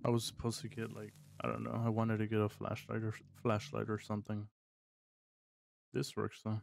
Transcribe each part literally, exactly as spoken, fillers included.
I was supposed to get like, I don't know, I wanted to get a flashlight or flashlight or something. This works though.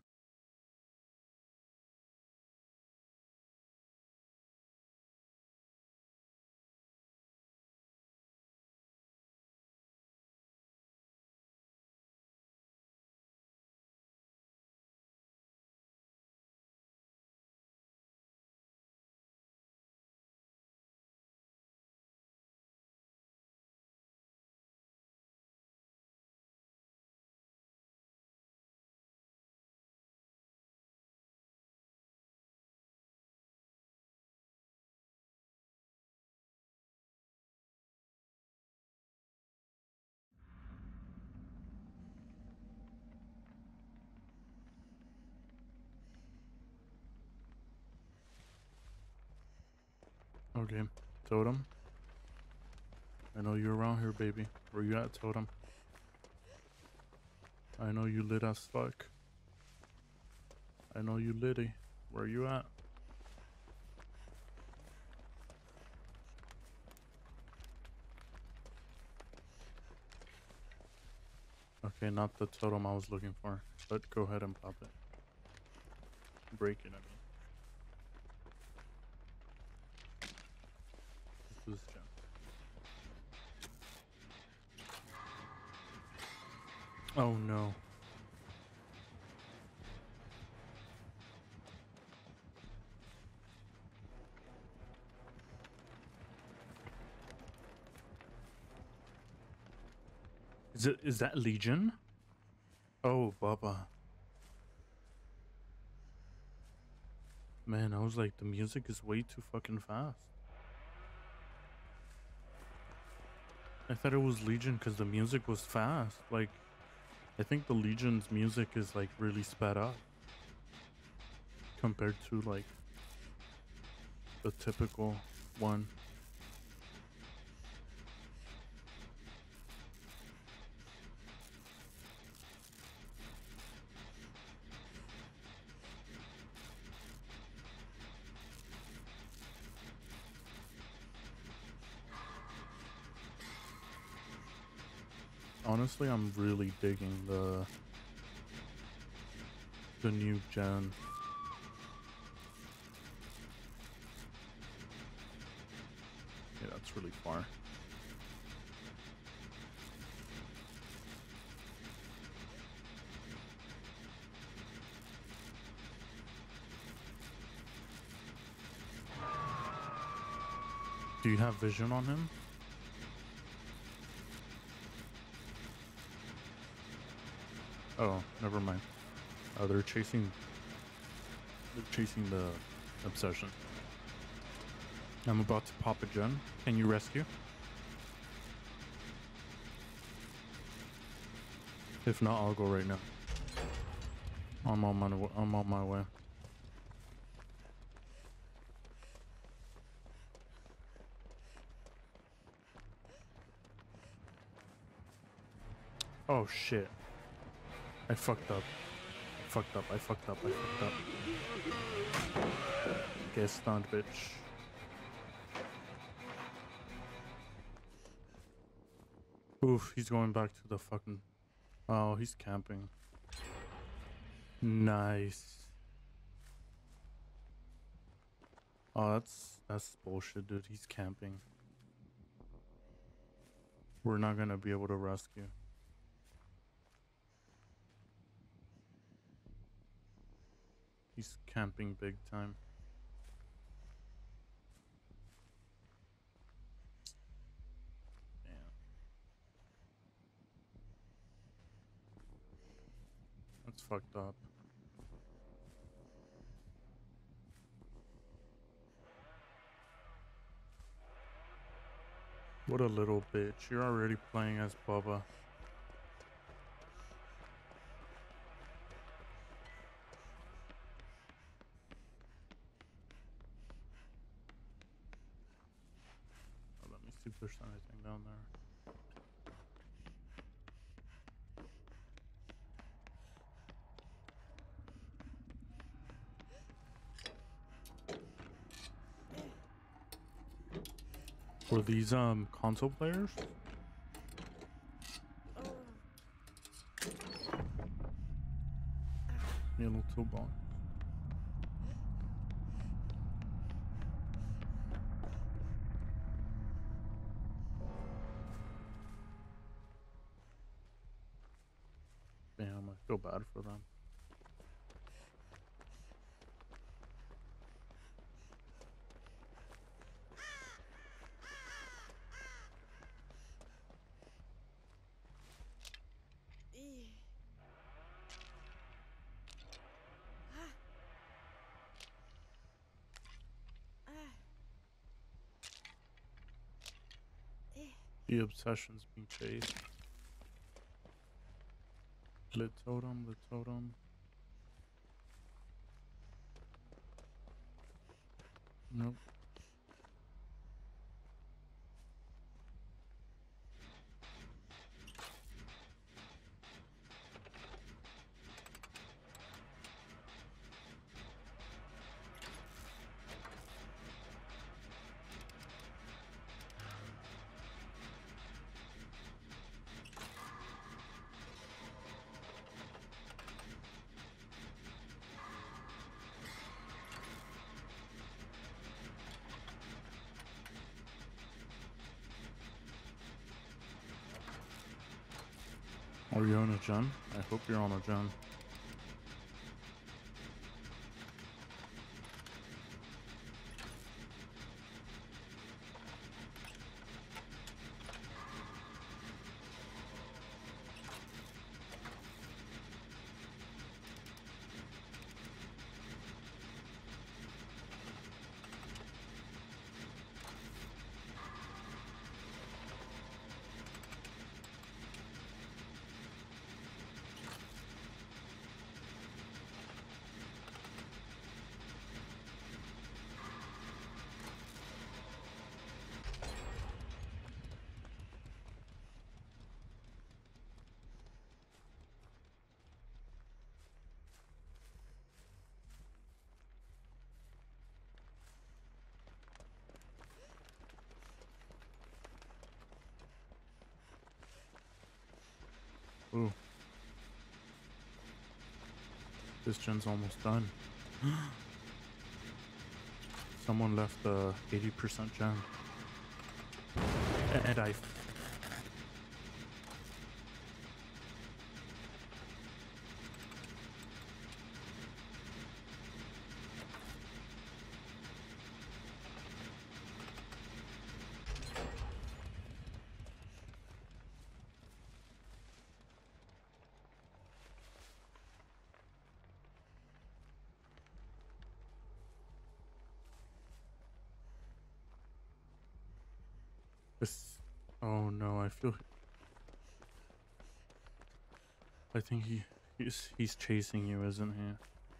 Okay, Totem. I know you're around here, baby. Where you at, Totem? I know you lit as fuck. I know you litty. Where you at? Okay, not the totem I was looking for. But go ahead and pop it. Break it, I mean. Let's do this jump. Oh no. Is it is that Legion? Oh, Bubba. Man, I was like, the music is way too fucking fast. I thought it was Legion because the music was fast. Like, I think the Legion's music is like really sped up compared to like the typical one. Honestly, I'm really digging the the new gen. Yeah, that's really far. Do you have vision on him? Oh, never mind. Oh, they're chasing. They're chasing the obsession. I'm about to pop a gen. Can you rescue? If not, I'll go right now. I'm on my I'm on my way. Oh shit. I fucked up. I fucked up. I fucked up. I fucked up. Get stunned, bitch. Oof, he's going back to the fucking... Oh, he's camping. Nice. Oh, that's that's bullshit, dude. He's camping. We're not gonna be able to rescue. He's camping big time. Damn. That's fucked up. What a little bitch. You're already playing as Bubba. Oh, let me see if there's anything down there. For these um console players, need a little toolbox. Damn, I feel bad for them. The obsession's being chased. The totem, the totem. Nope. Are you on a gen? I hope you're on a gen. Ooh. This gen's almost done. Someone left the eighty percent gen. And I... This... Oh no, I feel... I think he... He's, he's chasing you, isn't he?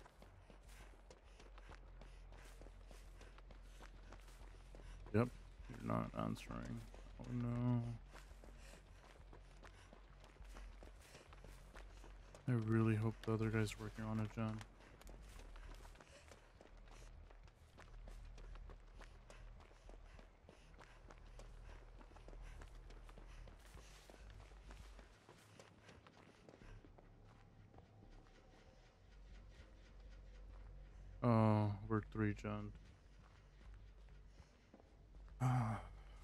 Yep. You're not answering. Oh no. I really hope the other guy's working on a gen. Oh, we're three gen. Ah.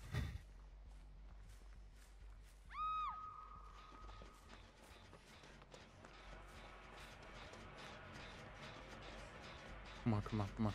Come on, come on, come on.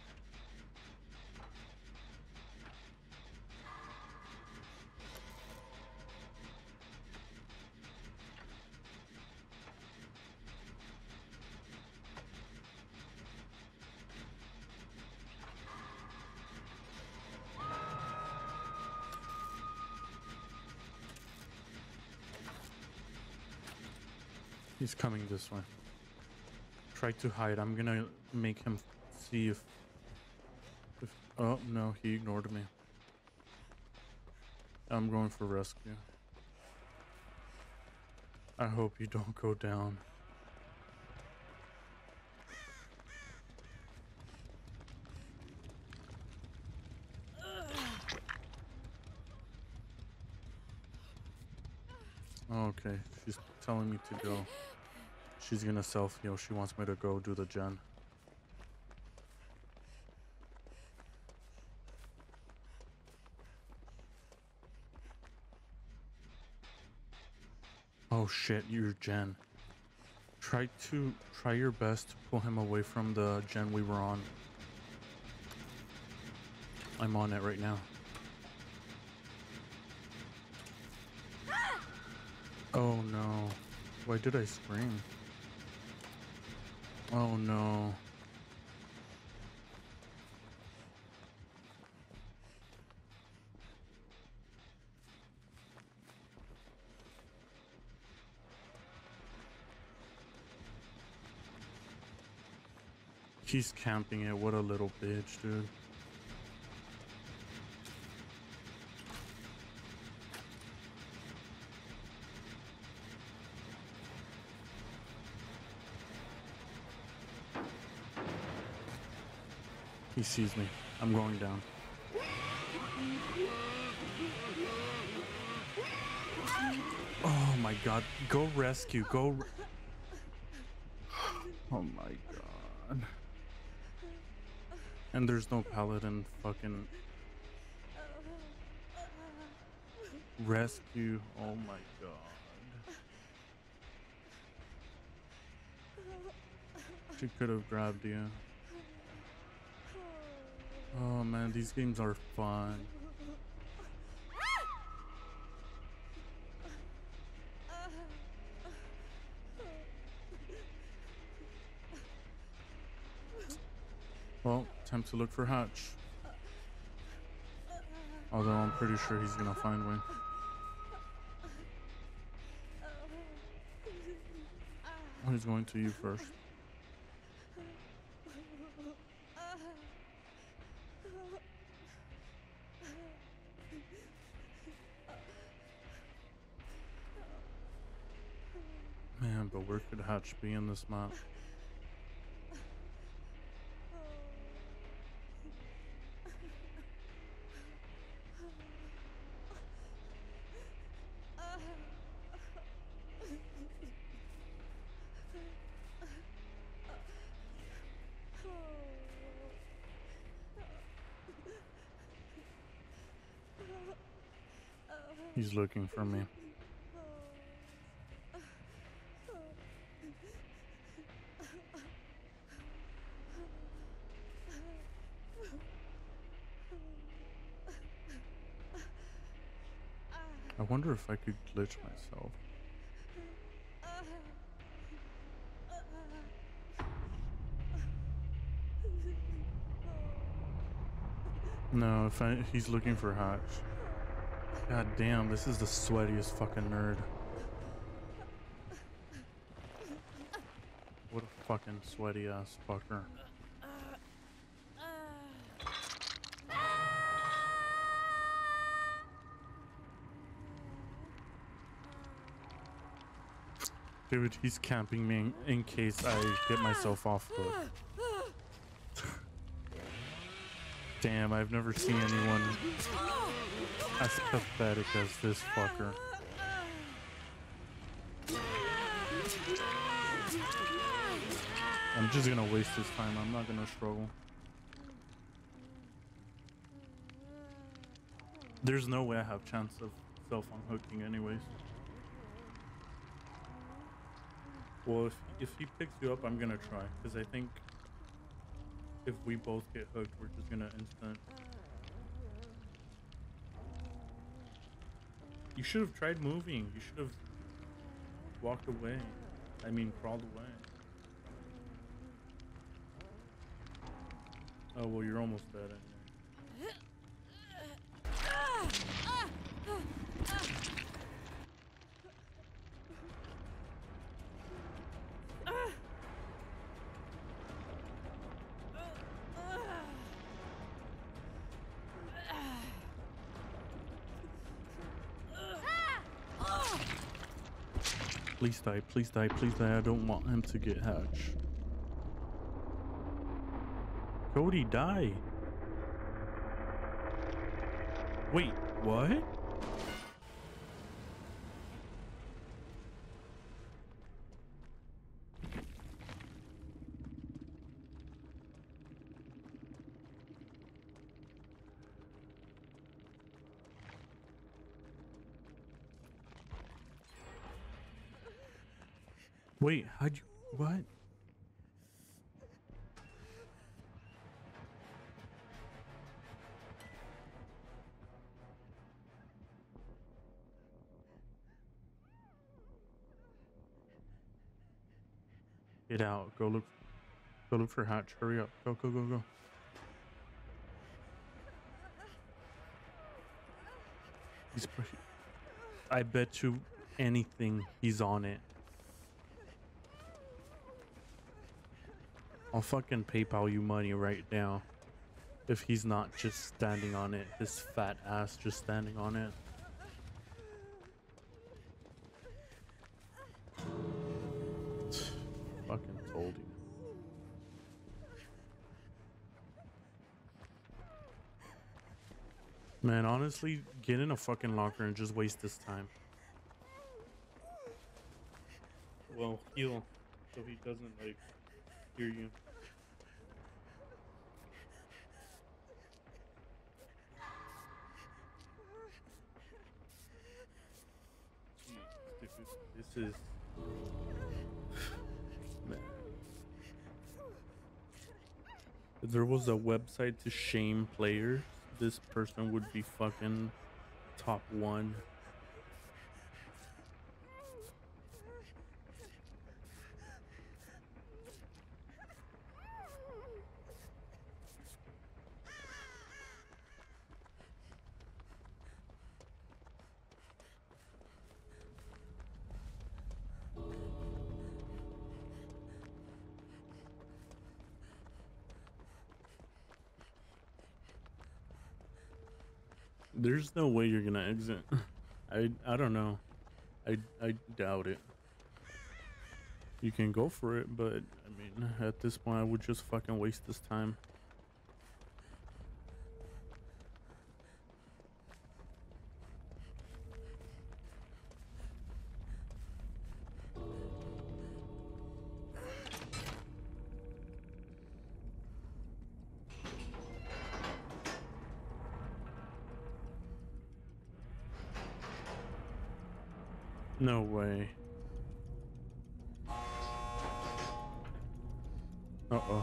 He's coming this way. Try to hide. I'm gonna make him see if... if oh, no, he ignored me. I'm going for rescue. I hope you don't go down. Oh, okay, she's telling me to go. She's gonna self heal. She wants me to go do the gen. Oh shit, you're gen. Try to try your best to pull him away from the gen we were on. I'm on it right now. Oh no. Why did I scream? Oh no. He's camping it. What a little bitch, dude. He sees me. I'm going down. Oh my god. Go rescue. Go. Re oh my god. And there's no paladin fucking rescue. Oh my god. She could have grabbed you. Oh man, these games are fun. Well, time to look for Hatch. Although I'm pretty sure he's gonna find me. Oh, he's going to you first. Man, but where could Hatch be in this map? He's looking for me. I wonder if I could glitch myself. No, if I, he's looking for Hatch. God damn, this is the sweatiest fucking nerd. What a fucking sweaty ass fucker. Dude, he's camping me in, in case I get myself off hook. Damn, I've never seen anyone as pathetic as this fucker. I'm just gonna waste his time. I'm not gonna struggle. There's no way I have chance of self-unhooking anyways. Well, if, if he picks you up, I'm gonna try. Because I think if we both get hooked, we're just gonna instant. You should have tried moving. You should have walked away. I mean, crawled away. Oh, well, you're almost dead anyway. Please die, please die, please die. I don't want him to get Hatch. Cody, die. Wait, what? Wait, how'd you, what? Get out. Go look, go look for Hatch. Hurry up. Go, go, go, go. He's, I bet you anything he's on it. I'll fucking PayPal you money right now if he's not just standing on it. His fat ass just standing on it. Fucking told you. Man, honestly, get in a fucking locker and just waste this time. Well, heal so he doesn't like hear you. This is man. If there was a website to shame players, this person would be fucking top one. There's no way you're gonna exit. I I don't know. I I doubt it. You can go for it, but I mean, at this point, I would just fucking waste this time. No way. Uh-oh.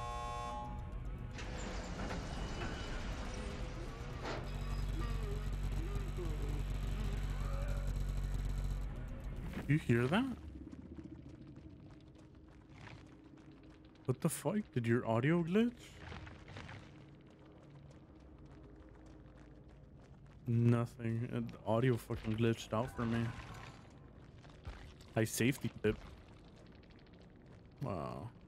You hear that? What the fuck? Did your audio glitch? Nothing. Uh, The audio fucking glitched out for me. High safety tip. Wow.